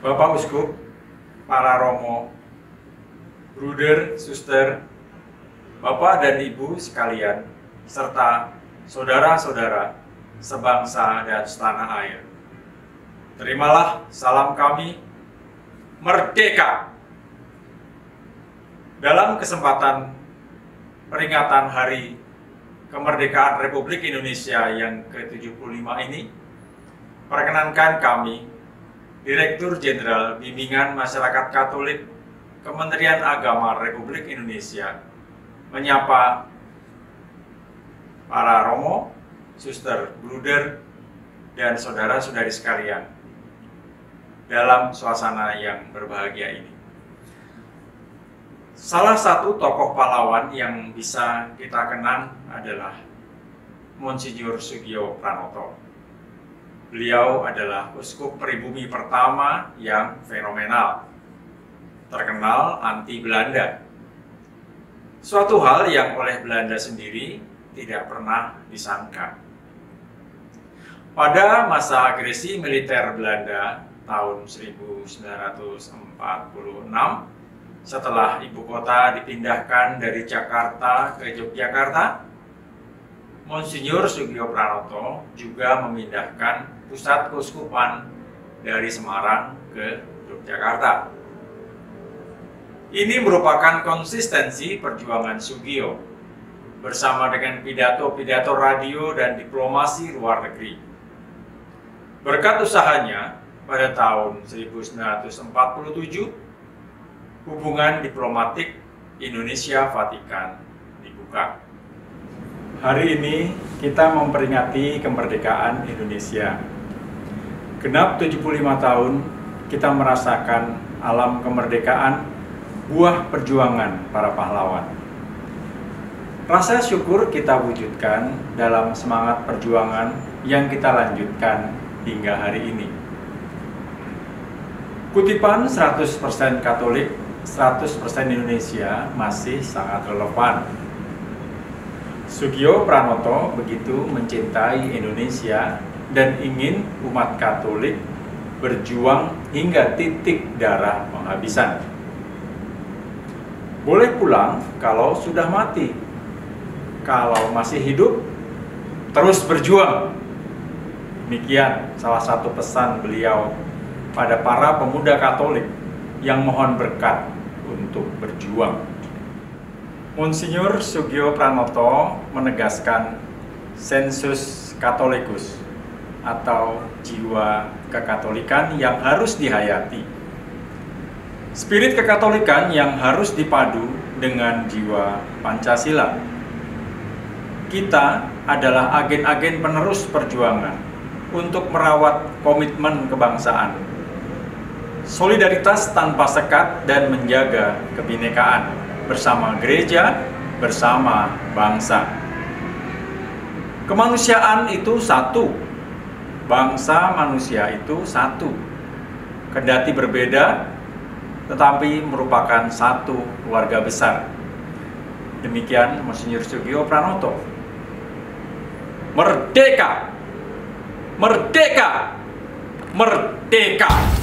Bapak Uskup, para romo, bruder, suster, Bapak dan Ibu sekalian, serta saudara-saudara sebangsa dan setanah air. Terimalah salam kami, Merdeka! Dalam kesempatan peringatan Hari Kemerdekaan Republik Indonesia yang ke-75 ini, perkenankan kami, Direktur Jenderal Bimbingan Masyarakat Katolik Kementerian Agama Republik Indonesia, menyapa para romo, suster, bruder, dan saudara-saudari sekalian dalam suasana yang berbahagia ini. Salah satu tokoh pahlawan yang bisa kita kenang adalah Monsinyur Sugio Pranoto. Beliau adalah uskup pribumi pertama yang fenomenal, terkenal anti Belanda. Suatu hal yang oleh Belanda sendiri tidak pernah disangka. Pada masa agresi militer Belanda tahun 1946, setelah ibu kota dipindahkan dari Jakarta ke Yogyakarta, Monsinyur Sugio Pranoto juga memindahkan pusat keuskupan dari Semarang ke Yogyakarta. Ini merupakan konsistensi perjuangan Sugio bersama dengan pidato-pidato radio dan diplomasi luar negeri. Berkat usahanya, pada tahun 1947, hubungan diplomatik Indonesia-Vatikan dibuka. Hari ini kita memperingati kemerdekaan Indonesia. Genap 75 tahun kita merasakan alam kemerdekaan, buah perjuangan para pahlawan. Rasa syukur kita wujudkan dalam semangat perjuangan yang kita lanjutkan hingga hari ini. Kutipan 100% Katolik, 100% Indonesia masih sangat relevan. Sugio Pranoto begitu mencintai Indonesia dan ingin umat Katolik berjuang hingga titik darah penghabisan. Boleh pulang kalau sudah mati. Kalau masih hidup, terus berjuang. Demikian salah satu pesan beliau pada para pemuda Katolik yang mohon berkat untuk berjuang. Monsinyur Sugio Pranoto menegaskan sensus Catholicus atau jiwa kekatolikan yang harus dihayati. Spirit kekatolikan yang harus dipadu dengan jiwa Pancasila. Kita adalah agen-agen penerus perjuangan untuk merawat komitmen kebangsaan, solidaritas tanpa sekat, dan menjaga kebinekaan bersama gereja, bersama bangsa. Kemanusiaan itu satu, bangsa manusia itu satu. Kendati berbeda, tetapi merupakan satu keluarga besar. Demikian Monsinyur Sugio Pranoto. Merdeka! Merdeka! Merdeka!